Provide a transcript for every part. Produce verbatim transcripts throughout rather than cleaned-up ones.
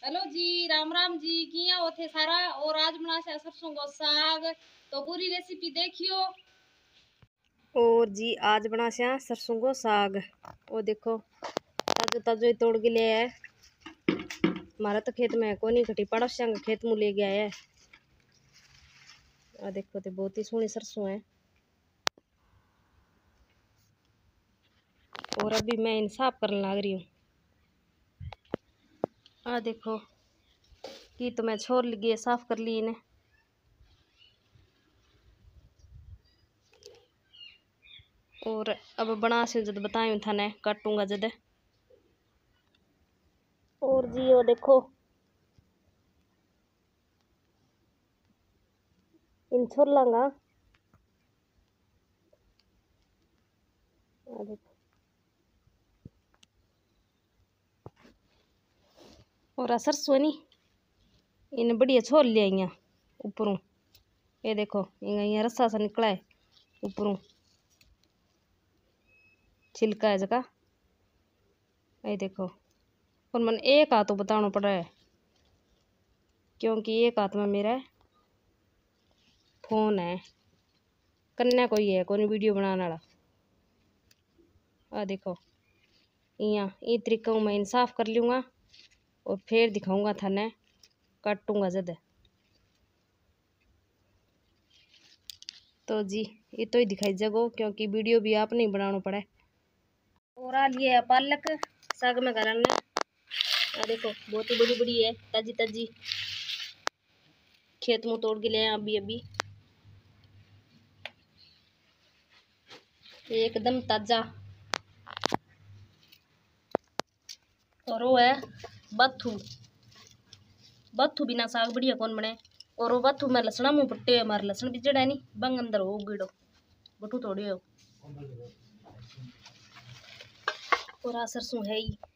Hello ji, Ram Ram ji. किया हो थे सारा। और आज बना से सरसों का साग, तो पूरी रेसिपी देखियो। और जी आज बना से सरसों को साग। वो देखो ताजो ताजो ही तोड़ के ले है। हमारा तो खेत में है को नहीं, कटी पड़ोसियों का खेत में ले गया है। आ देखो तो बहुत ही सोहनी सरसों है। और अभी मैं इन साफ करने लग रही हूँ। आ देखो कि तो मैं छोड़ लगी साफ कर ली इन्हें। और अब बना से जब बताऊँ थाने काटूंगा जद। और जी वो देखो इन छोड़ लांगा। देखो और सरसों नी इन बढ़िया छोड़ लिया ऊपरों। ये देखो यहाँ रस्सा सा निकला है ऊपरों, छिलका है जगह। ये देखो और मन एक हाथ तो बताना पड़ रहा है क्योंकि एक हाथ में मेरा फोन है, कन्या कोई है कोई वीडियो बनाने वाला। आ देखो यहाँ ये तरीका मैं इन साफ कर लूँगा और फिर दिखाऊंगा थाने काटूंगा जद। तो जी ये तो ही दिखाई जगो क्योंकि वीडियो भी आप नहीं बनाना पड़े। और आ लिए पालक साग में करने। आ देखो बहुत ही बड़ी बड़ी है, ताजी ताजी खेत में तोड़ के ले अभी अभी, एकदम ताजा। और वो है बथू। बथू बिना साग बढ़िया कौन बने। और वो बथू में लसना मुँह पट्टे हमारे लसन भी जड़ा नहीं बंग अंदर हो गिड़ो बटू थोड़ी हो। और आ सरसों है ही।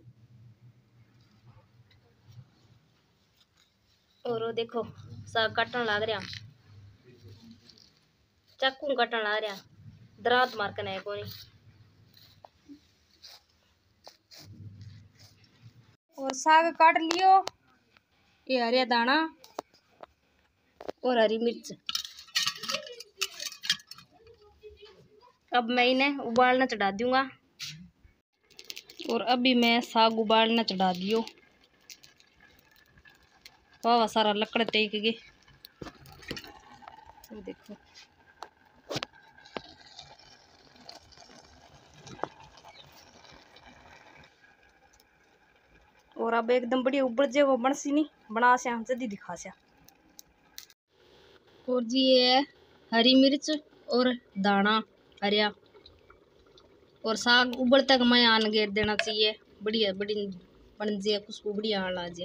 और वो देखो साग काटन लग रहा, चाकू काटन लग रहा, दरात मार के नहीं कोनी। और साग काट लियो। ये हरिया दाना और हरी मिर्च। अब मैं इन्हें उबालना चढ़ा दूंगा। और अभी मैं साग उबालना चढ़ा दियो। वाह सारा लकड़ टेक गए देखो। और अब एकदम बढ़िया उबल जे वो बन सी नहीं बना से जल्दी दिखा से। और जी ये है हरी मिर्च और दाना हरिया। और साग उबल तक मैं आन गेर देना चाहिए, बढ़िया बड़ी बन जाए खुशबू बढ़िया आन ला जाए।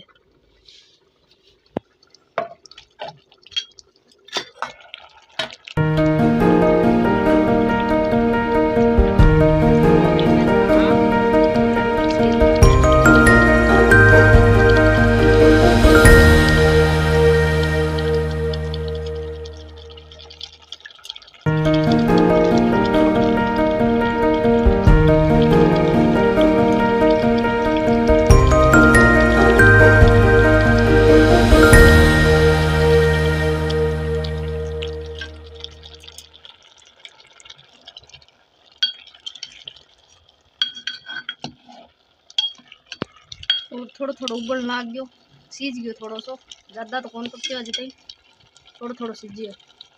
और थोड़ा थोड़ा उबल लाग गयो, सीज गयो थोड़ा सो, ज़्यादा तो कौन पकते अजे तई, थोड़ा थोड़ा सीजियो।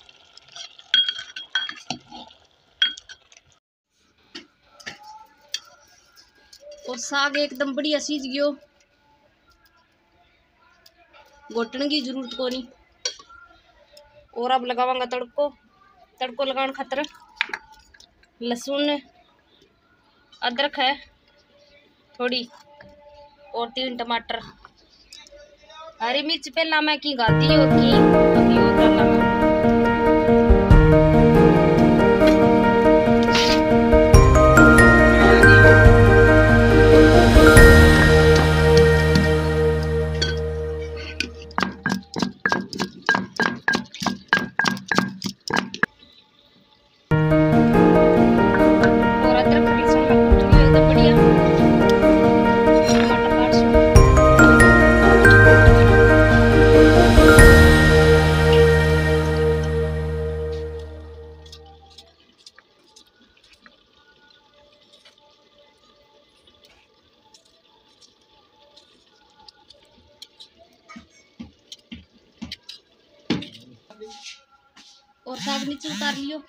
और साग एकदम बढ़िया सीज गयो, घोटने की जरूरत को नहीं। और अब लगावांगा तड़को। तड़को लगाने खातर लहसुन अदरक है थोड़ी और तीन टमाटर, हरी मिर्च पहला मैं की गाती होगी अभी वो डाला मैं। और अदरक लहसुन में कूट लियो एकदम बढ़िया। टमाटर काट सो और साग नीचे उतार लियो,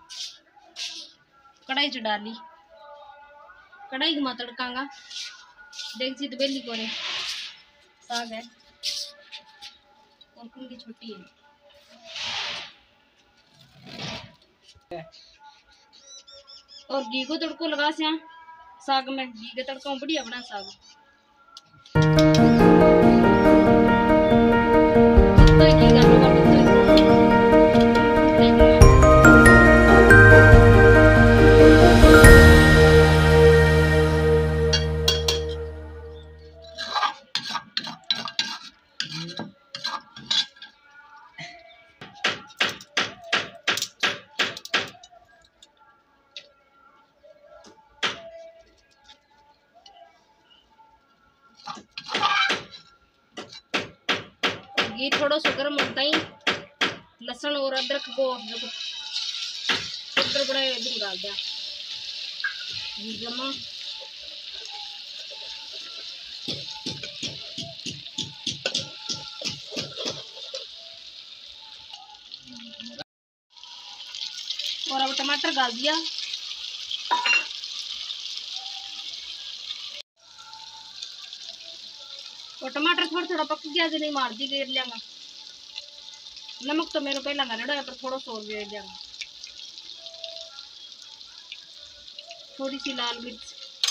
कढ़ाई च डाली, कढ़ाई घुमा तड़कांगा। देखी तो बेली को साग है और कुंडी छोटी है। और घी को तड़को लगा से साग में, घी के तड़का बढ़िया बना साग। जितना घी डालूंगा घी थोड़ा सा गर्म होता ही लहसुन और अदरक को शक्कर बड़ा दिन डाल दिया, घी जमा। और अब टमाटर डाल दिया। और टमाटर थोड़ा थोड़ा पक गया जो नहीं मार दी गेर लेंगा। नमक तो मेरे पहला डालेगा पर थोड़ा सा और गेर लेंगा। थोड़ी सी लाल मिर्च,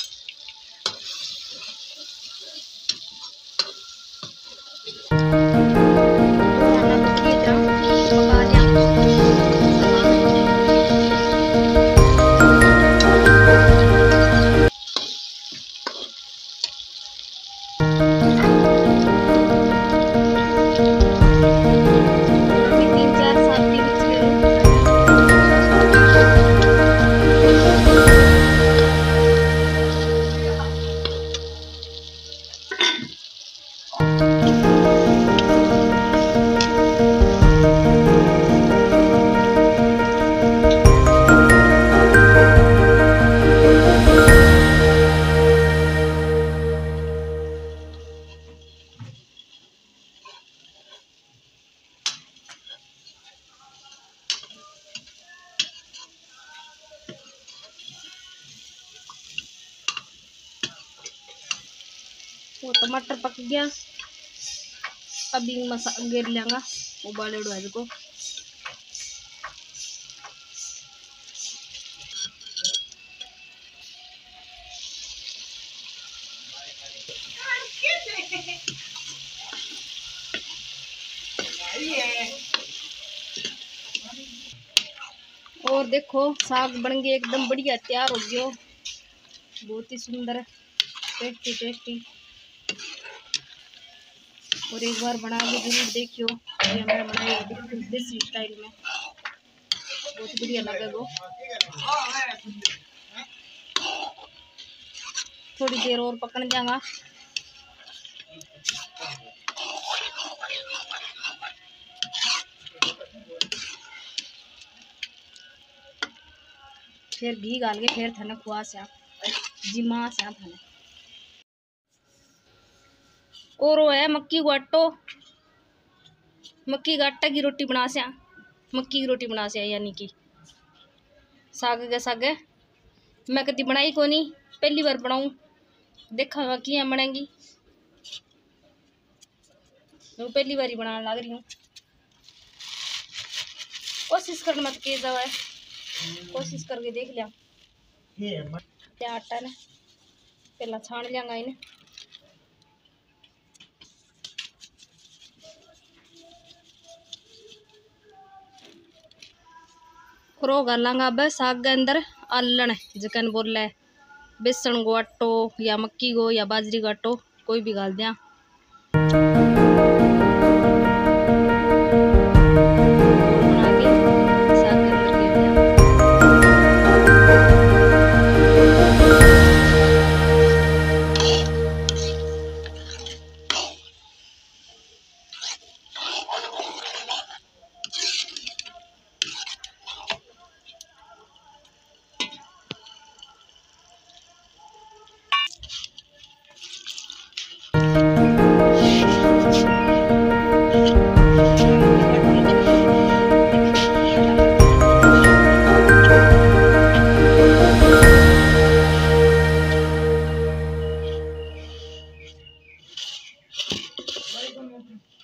वो टमाटर पक गया। अभी मसाला गेर लेंगा उबाले उड़ाए को। और देखो साग बन गया एकदम बढ़िया तैयार हो गया, बहुत ही सुंदर टेस्टी टेस्टी। और एक बार बना के जरूर देखियो, ये मैं बनाई देसी स्टाइल में, बहुत बढ़िया लगे वो। थोड़ी देर और पकने जाएगा। फिर घी डाल के फिर थाने खुआ से जिमा से थाने। और वो है मक्की को आटो, मक्की का आटा की रोटी बना से, मक्की की रोटी बना से, यानी कि साग के साग मैं कभी बनाई को नहीं, पहली बार बनाऊं, देखा कि बनेगी। मैं पहली बार ही बनाने लग रही हूँ। कोशिश करना मत के जाओ, कोशिश करके देख लिया। क्या आटा ने पहला छान लियांगा इन्हें। रो गालांगा अब साग के अंदर आलन जकन बोले बेसन को आटो या मक्की को या बाजरी का आटो कोई भी गाल दिया।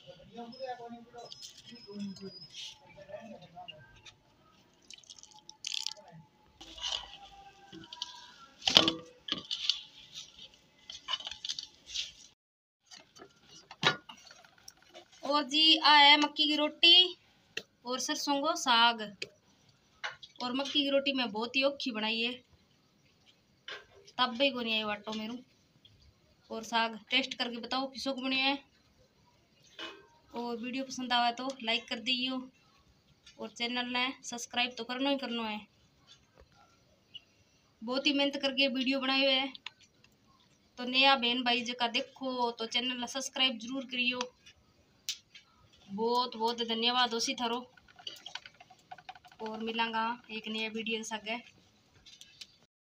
और जी आ है मक्की की रोटी और सरसों को साग। और मक्की की रोटी मैं बहुत ही औखी बनाई है, तब भी को नहीं आई वाटो मेरू। और साग टेस्ट करके बताओ किसो को बने है। और वीडियो पसंद आवा तो लाइक कर दियो और चैनल ने सब्सक्राइब तो करना ही करना है। बहुत ही मेहनत करके वीडियो बनाए हुए है, तो नया बहन भाई जका देखो तो चैनल सब्सक्राइब जरूर करियो। बहुत बहुत धन्यवाद उसी थारो। और मिलांगा एक नया वीडियो के साथ।